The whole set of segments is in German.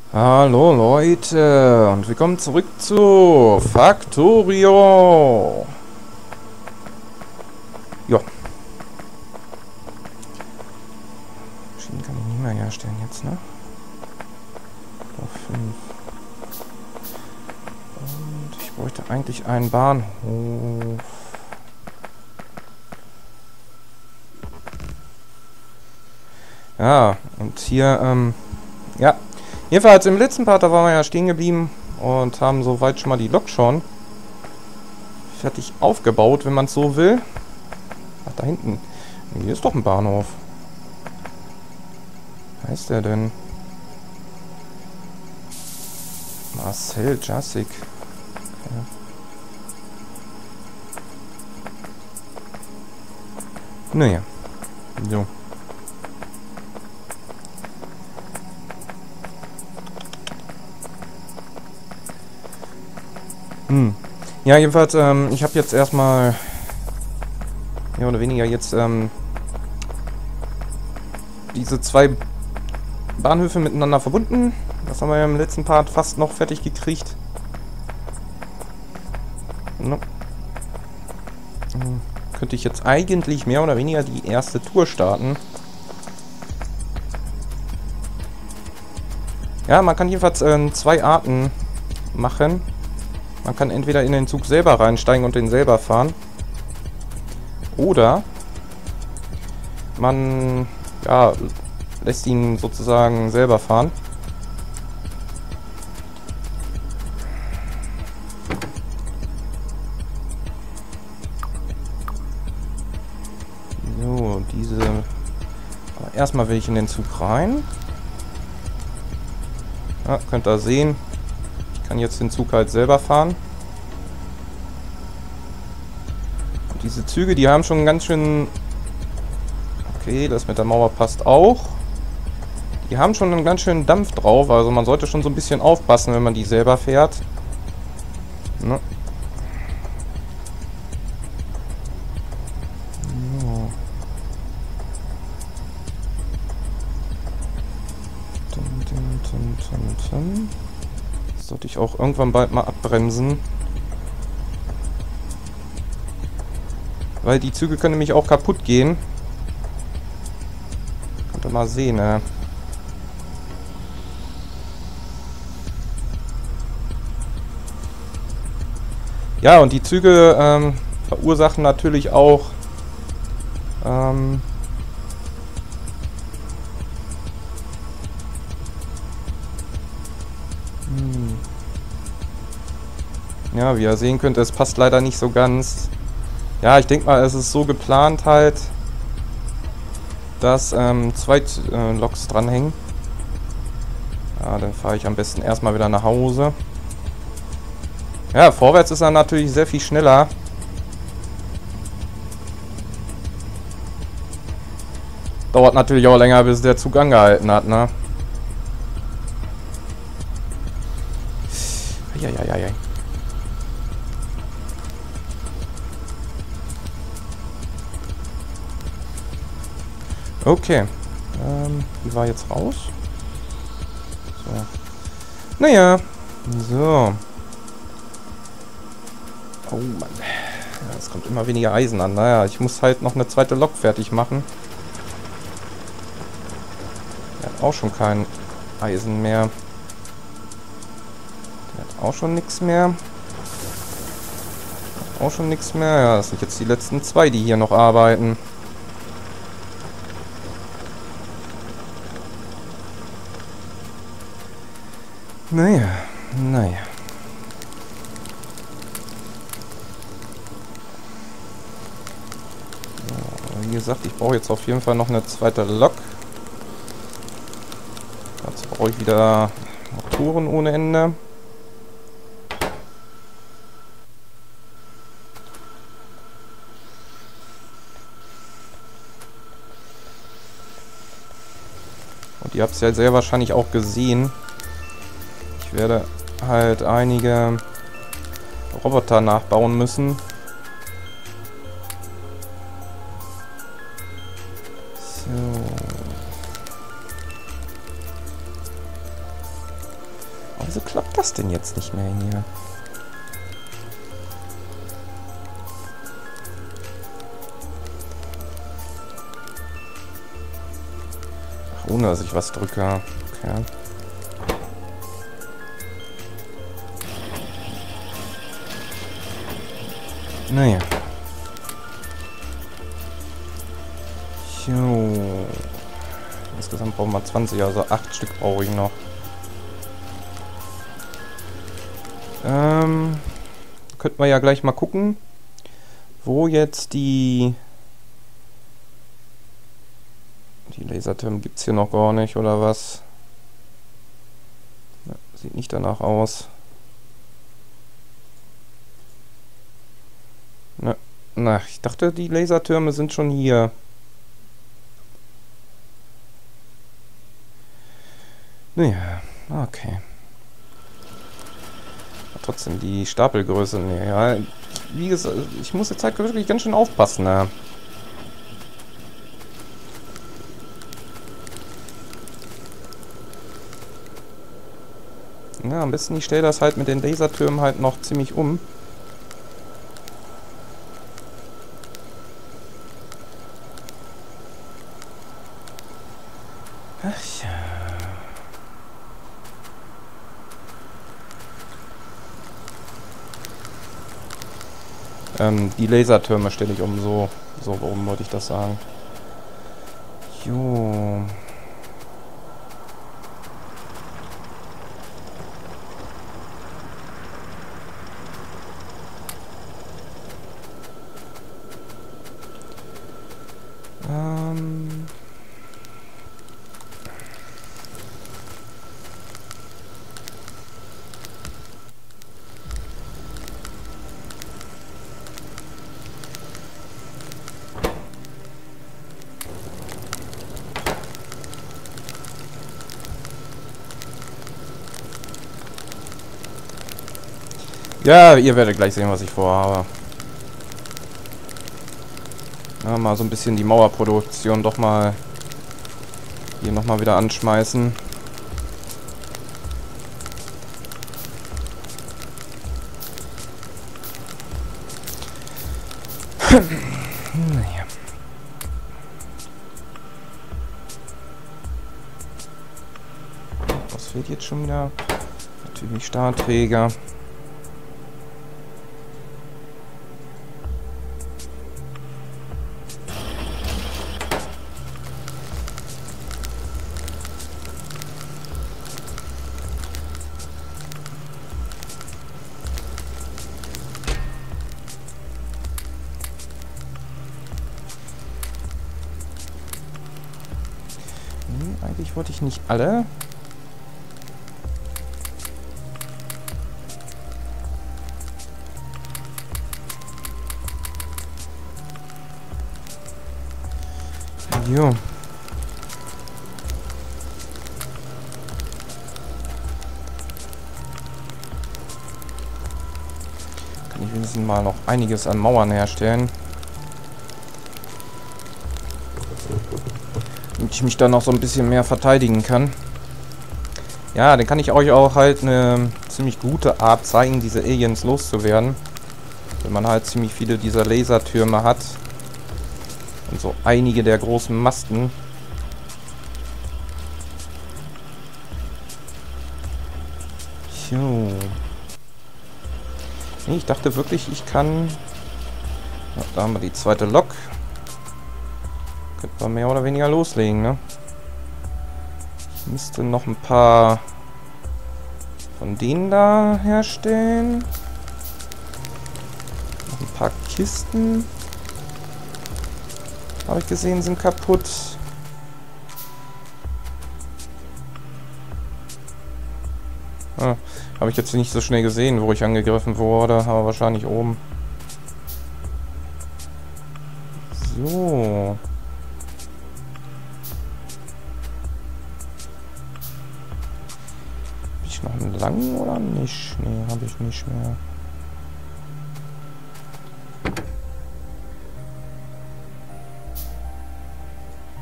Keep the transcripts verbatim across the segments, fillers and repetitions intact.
Hallo Leute und willkommen zurück zu Factorio. Ja. Maschinen kann ich nicht mehr herstellen jetzt, ne? Noch fünf. Und ich bräuchte eigentlich einen Bahnhof. Ja, und hier, ähm, ja. Jedenfalls im letzten Part, da waren wir ja stehen geblieben und haben soweit schon mal die Lok schon fertig aufgebaut, wenn man es so will. Ach, da hinten. Hier ist doch ein Bahnhof. Wie heißt der denn? Marcel Jassik. Okay. Naja. So. Hm. Ja, jedenfalls, ähm, ich habe jetzt erstmal mehr oder weniger jetzt ähm, diese zwei Bahnhöfe miteinander verbunden. Das haben wir ja im letzten Part fast noch fertig gekriegt. No. Hm. Könnte ich jetzt eigentlich mehr oder weniger die erste Tour starten. Ja, man kann jedenfalls äh, zwei Arten machen. Man kann entweder in den Zug selber reinsteigen und den selber fahren. Oder man ja, lässt ihn sozusagen selber fahren. So, diese... Aber erstmal will ich in den Zug rein. Ja, könnt ihr sehen. Ich kann jetzt den Zug halt selber fahren. Und diese Züge, die haben schon ganz schön... Okay, das mit der Mauer passt auch. Die haben schon einen ganz schönen Dampf drauf. Also man sollte schon so ein bisschen aufpassen, wenn man die selber fährt. Ne? So. Dun, dun, dun, dun, dun. Sollte ich auch irgendwann bald mal abbremsen. Weil die Züge können nämlich auch kaputt gehen. Könnt ihr mal sehen, ne? Ja, und die Züge ähm, verursachen natürlich auch ähm, ja, wie ihr sehen könnt, es passt leider nicht so ganz. Ja, ich denke mal, es ist so geplant halt, dass ähm, zwei äh, Loks dranhängen. Ja, dann fahre ich am besten erstmal wieder nach Hause. Ja, vorwärts ist er natürlich sehr viel schneller. Dauert natürlich auch länger, bis der Zug angehalten hat, ne? Eieieiei. Okay. Ähm, die war jetzt raus. So. Naja. So. Oh Mann. Ja, es kommt immer weniger Eisen an. Naja, ich muss halt noch eine zweite Lok fertig machen. Der hat auch schon kein Eisen mehr. Der hat auch schon nichts mehr. Auch schon nichts mehr. Ja, das sind jetzt die letzten zwei, die hier noch arbeiten. Naja, naja. So, wie gesagt, ich brauche jetzt auf jeden Fall noch eine zweite Lok. Dazu brauche ich wieder Motoren ohne Ende. Und ihr habt es ja sehr wahrscheinlich auch gesehen. Ich werde halt einige Roboter nachbauen müssen. So. Oh, wieso klappt das denn jetzt nicht mehr hier? Ach, ohne dass ich was drücke. Okay. Naja. Jo. Insgesamt brauchen wir zwanzig, also acht Stück brauche ich noch. Ähm, könnten wir ja gleich mal gucken, wo jetzt die... Die Lasertürme gibt es hier noch gar nicht, oder was? Ja, sieht nicht danach aus. Na, na, ich dachte, die Lasertürme sind schon hier. Naja, okay. Trotzdem die Stapelgröße, nee, ja, wie gesagt, ich muss jetzt halt wirklich ganz schön aufpassen, ne? Ja, am besten ich stelle das halt mit den Lasertürmen halt noch ziemlich um. Ach ja. Ähm, die Lasertürme stelle ich um, so. So, warum wollte ich das sagen? Jo. Ähm... Ja, ihr werdet gleich sehen, was ich vorhabe. Ja, mal so ein bisschen die Mauerproduktion doch mal hier nochmal wieder anschmeißen. Naja. Was fehlt jetzt schon wieder? Natürlich Stahlträger. Eigentlich wollte ich nicht alle. Jo. Kann ich wenigstens mal noch einiges an Mauern herstellen. Damit ich mich dann noch so ein bisschen mehr verteidigen kann. Ja, dann kann ich euch auch halt eine ziemlich gute Art zeigen, diese Aliens loszuwerden. Wenn man halt ziemlich viele dieser Lasertürme hat. Und so einige der großen Masten. Jo. Nee, ich dachte wirklich, ich kann... Ja, da haben wir die zweite Lok. Könnte man mehr oder weniger loslegen, ne? Ich müsste noch ein paar von denen da herstellen. Noch ein paar Kisten. Habe ich gesehen, sind kaputt. Ah, habe ich jetzt nicht so schnell gesehen, wo ich angegriffen wurde, aber wahrscheinlich oben. So. Habe ich noch einen langen oder nicht? Nee, habe ich nicht mehr.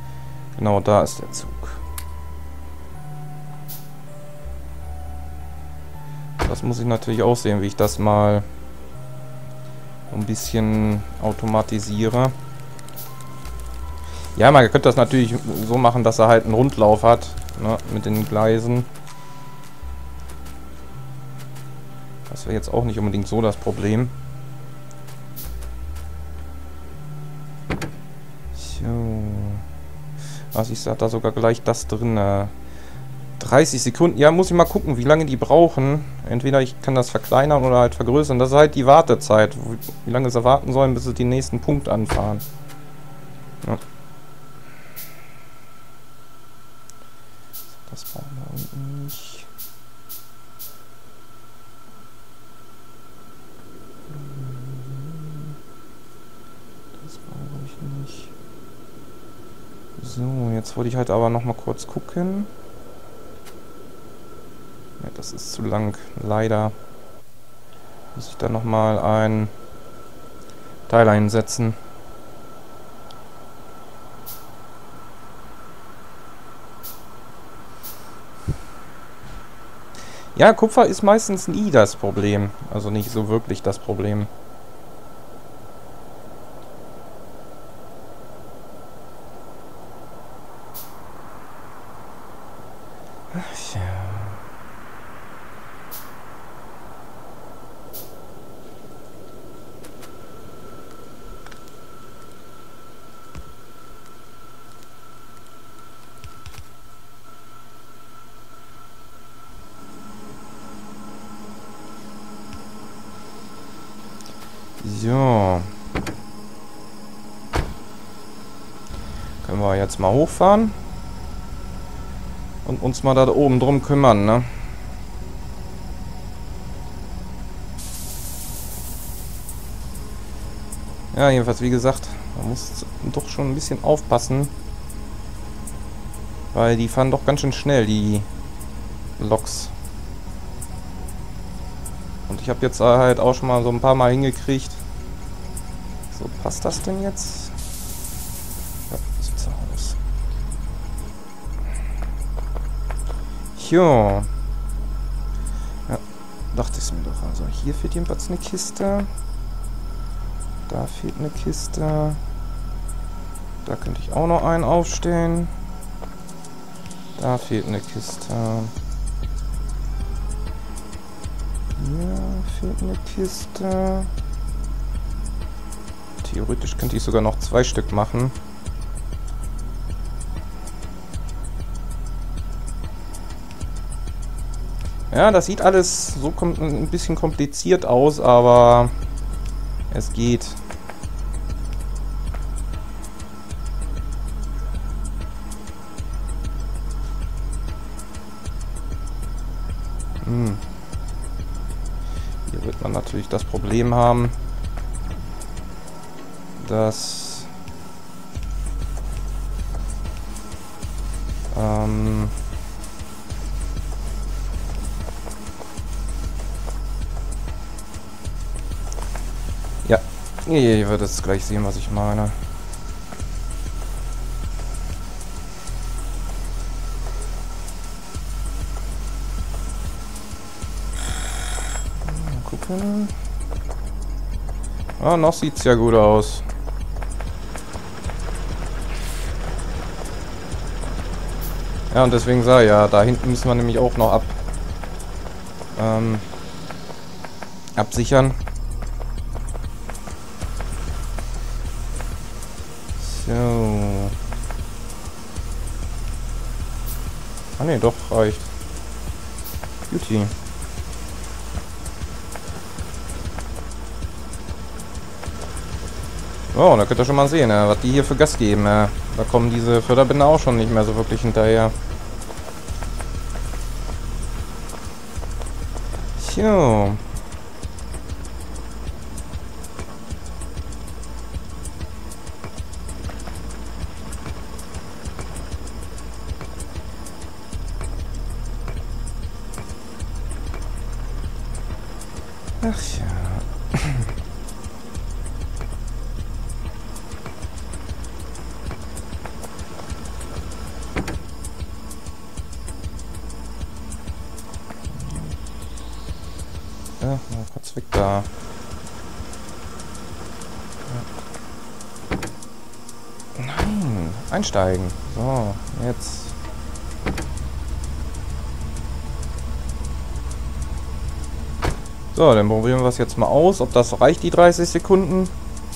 Genau, da ist der Zug. Das muss ich natürlich auch sehen, wie ich das mal ein bisschen automatisiere. Ja, man könnte das natürlich so machen, dass er halt einen Rundlauf hat, ne, mit den Gleisen. Das wäre jetzt auch nicht unbedingt so das Problem. So. Was, ich sag da sogar gleich das drin. dreißig Sekunden. Ja, muss ich mal gucken, wie lange die brauchen. Entweder ich kann das verkleinern oder halt vergrößern. Das ist halt die Wartezeit. Wie lange sie warten sollen, bis sie den nächsten Punkt anfahren. Ja. Das brauchen wir unten nicht. Das brauche ich nicht. So, jetzt wollte ich halt aber noch mal kurz gucken. Ja, das ist zu lang. Leider muss ich da noch mal ein Teil einsetzen. Ja, Kupfer ist meistens nie das Problem. Also nicht so wirklich das Problem. Ach ja. So. Können wir jetzt mal hochfahren. Und uns mal da oben drum kümmern, ne? Ja, jedenfalls, wie gesagt, man muss doch schon ein bisschen aufpassen. Weil die fahren doch ganz schön schnell, die Loks. Und ich habe jetzt halt auch schon mal so ein paar Mal hingekriegt. So, passt das denn jetzt? Ja, sieht so aus. Jo. Ja, dachte ich mir doch. Also hier fehlt jedenfalls eine Kiste. Da fehlt eine Kiste. Da könnte ich auch noch einen aufstellen. Da fehlt eine Kiste. Hier fehlt eine Kiste. Theoretisch könnte ich sogar noch zwei Stück machen. Ja, das sieht alles so ein bisschen kompliziert aus, aber es geht. Hm. Hier wird man natürlich das Problem haben, dass ähm, ja, ihr werdet es gleich sehen, was ich meine. Mal gucken. Ah, noch sieht's ja gut aus. Ja, und deswegen sah ja, da hinten müssen wir nämlich auch noch ab ähm, absichern. So. Ah ne, doch, reicht. Beauty. Oh, da könnt ihr schon mal sehen, äh, was die hier für Gas geben. Äh. Da kommen diese Förderbänder auch schon nicht mehr so wirklich hinterher. So. Ach ja. Ja, mal kurz weg da. Ja. Nein, einsteigen. So, jetzt. So, dann probieren wir es jetzt mal aus, ob das reicht, die dreißig Sekunden.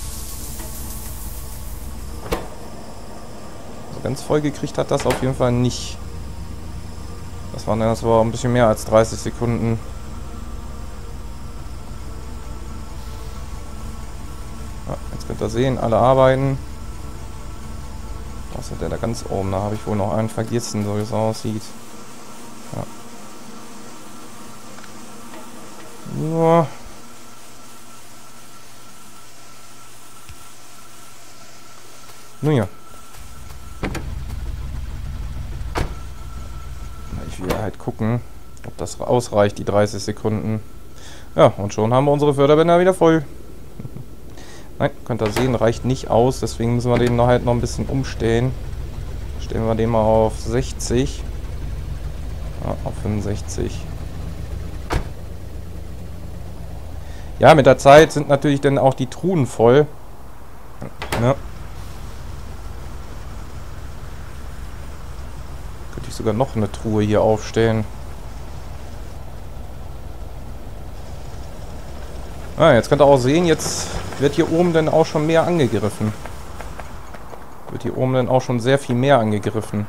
Also ganz voll gekriegt hat das auf jeden Fall nicht. Das waren das war ein bisschen mehr als dreißig Sekunden. Ja, jetzt könnt ihr sehen, alle arbeiten. Außer der da ganz oben, da habe ich wohl noch einen vergessen, so wie es aussieht. Ja. Ja. Nun ja. Ich will halt gucken, ob das ausreicht, die dreißig Sekunden. Ja, und schon haben wir unsere Förderbänder wieder voll. Nein, könnt ihr sehen, reicht nicht aus, deswegen müssen wir den noch halt noch ein bisschen umstellen. Stellen wir den mal auf sechzig. Ja, auf fünfundsechzig. Ja, mit der Zeit sind natürlich dann auch die Truhen voll. Ja. Könnte ich sogar noch eine Truhe hier aufstellen. Ah, jetzt könnt ihr auch sehen, jetzt wird hier oben dann auch schon mehr angegriffen. Wird hier oben dann auch schon sehr viel mehr angegriffen.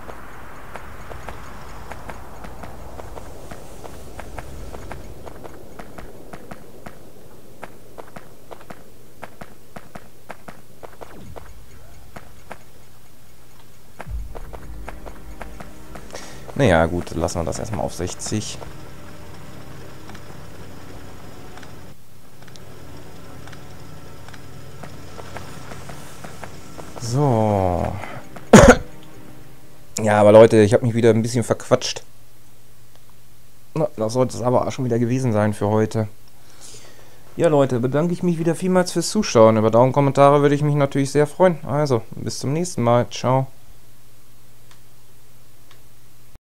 Naja, gut, lassen wir das erstmal auf sechzig. So. Ja, aber Leute, ich habe mich wieder ein bisschen verquatscht. Na, das sollte es aber auch schon wieder gewesen sein für heute. Ja, Leute, bedanke ich mich wieder vielmals fürs Zuschauen. Über Daumen, Kommentare würde ich mich natürlich sehr freuen. Also, bis zum nächsten Mal. Ciao.